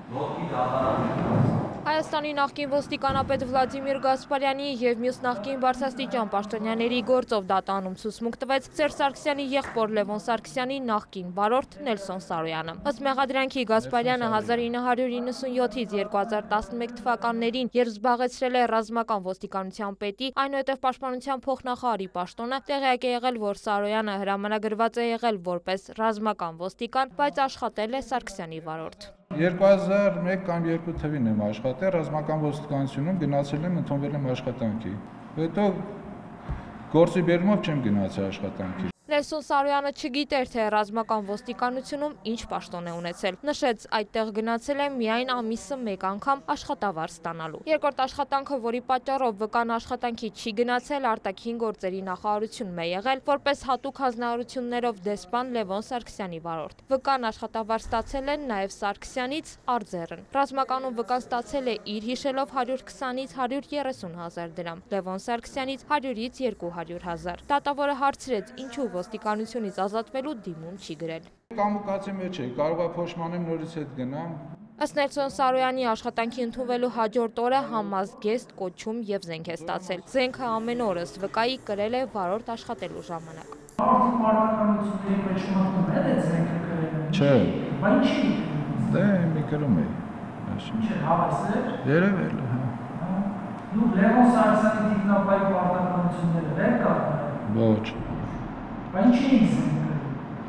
Հայաստանի նախկին ոստիկանապետ Վլադիմիր Գասպարյանի և մյուս նախկին բարձրաստիճան պաշտոնյաների գործով դատանում ցուցմունք տվեց Սերժ Սարգսյանի եղբոր Լևոն Սարգսյանի նախկին վարորդ Նելսոն Սարոյանը։ Ըստ մեղադրանքի Գասպարյանը 1997-ից 2011 թվականներին, երբ զբաղեցրել է ռազմական ոստիկանության պետի, այնուհետև պաշտպանության փոխնախարարի պաշտոնը, տեղյակ է եղել, որ Սարոյանը հրամանագրված է եղել որպես ռազմական ոստիկան, բայց աշխատել է Սարգսյանի վարորդ։ 2001 կամ 2 թվին եմ աշխատել, ռազմական ոստիկանությունում գնացել եմ, ընդունվել եմ աշխատանքի։ Հետո գործի բերումով չեմ գնացել աշխատանքի։ Նելսոն Սարոյանը չգիտեր, թե ռազմական ոստիկանությունում ինչ պաշտոն է ունեցել։ Նշեց, այդտեղ գնացել է միայն ամիսը մեկ անգամ աշխատավարձ ստանալու։ Երկրորդ աշխատանքը, որի պատճառով վկան աշխատանքի չի գնացել, արտաքին գործերի նախարարությունում է եղել, որպես հատուկ հանձնարարություններով դեսպան Լևոն Սարգսյանի վարորդ։ Վկան աշխատավարձ ստացել են նաև Սարգսյանից Արձեռն։ Ռազմականում վկան ստացել է իր հիշելով 120-ից 130 հազար դրամ, Լևոն Սարգսյանից 100-ից 200 հազար։ Դատավորը հարցրեց, ինչու ոստիկանությունից ազատվելու դիմում չի գրել։ Կամուկացի մեջ է, կարող է փոշմանեմ նորից հետ գնամ։ Ըստ Նելսոն Սարոյանի աշխատանքի ընդունվելու հաջորդ օրը համազգեստ կոչում եւ զենք է ստացել։ Զենքը ամեն օր ըստ վկայի կրել է վարորդ աշխատելու ժամանակ։ Պարտականությունների մեջ մտնում է զենքը կրել։ Չէ։ Բայց չի։ Դե մի գրում է։ Չէ, հավասար։ Երևել է, հա։ Դու Լևոն Սարգսյանի տիկնապայի պարտականությունները եք կապել։ Ոչ։ Բայց չի զենքը։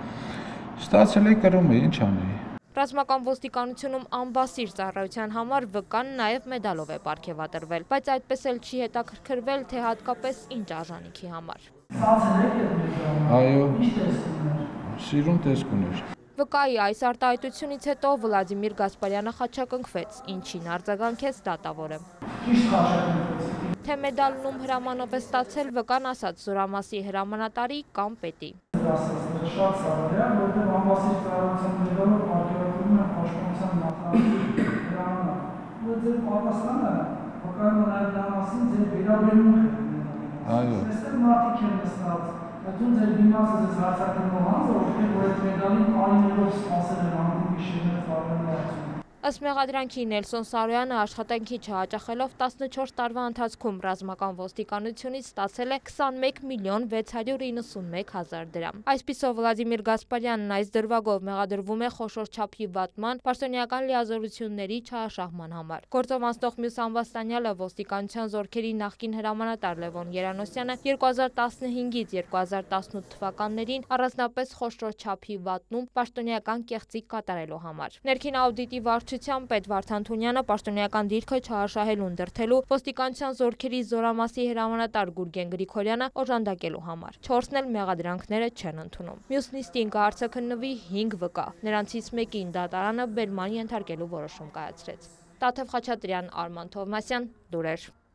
Ստացել է կրում է, ինչ անեի։ Ռազմական ոստիկանությունում ամբասիր ծառայության համար վկան նաև մեդալով է պարգևատրվել, բայց այդպես էլ չի հետաքրքրվել, թե հատկապես ինչ արժանիքի համար։ Ստացել եք այդ մեդալը։ Այո։ Ինչ տեսք ուներ։ Սիրուն տեսք ուներ։ Վկայի այս արտահայտությունից հետո Վլադիմիր Գասպարյանը խաչակնքվեց, ինչին արձագանքեց դատավորը։ Ճիշտ խաչակնքվեց։ Թե մեդալնում հրամանով է ստացել, վկան ասաց Զորամասի հրամանատարի կամ պետի։ Ասած շատ սարել է, որտեղ ամբասիր ծառայության մեդալը պարգևատրվում է պաշտպանության նախարարի հրամանով։ Ու ձեր պատասխանը վկայում է նաև դրա մասին ձեր վերաբերմունքը։ Այո։ Այստեղ մարդիկ են նստած, այդում ձեր դիմացը ձեզ հարցակնող անձը, որ այդ մեդալին այնելով սպասել են անգում գիշերներ ծառայելու։ Ըստ մեղադրանքի Նելսոն Սարոյանը աշխատանքի չհաճախելով 14 տարվա ընթացքում ռազմական ոստիկանությունից ստացել է 21 միլիոն 691 հազար դրամ։ Այսպիսով Վլադիմիր Գասպարյանն այս դրվագով մեղադրվում է խոշոր չափի վատման, պաշտոնյական լիազորությունների չարաշահման համար։ Գործով անցնող մյուս անվաստանյալը ոստիկանության զորքերի նախկին հրամանատար Լևոն Երանոսյանը 2015-ից 2018 թվականներին առանձնապես խոշոր չափի վատնում պաշտոնյական կեղծիք կատարելու համար։ Ներքին աուդիտի վարչության պետ Վարդան Թունյանը պաշտոնյական դիրքը չարաշահելուն դրդելու ոստիկանության զորքերի Զորամասի հրամանատար Գուրգեն Գրիգորյանը օժանդակելու համար։ 4-ն էլ մեղադրանքները չեն ընդունում։ Մյուս նիստին կհարցաքննվի 5 վկա։ Նրանցից մեկին դատարանը բերման ենթարկելու որոշում կայացրեց։ Տաթև Խաչատրյան, Արման Թովմասյան, լուրեր։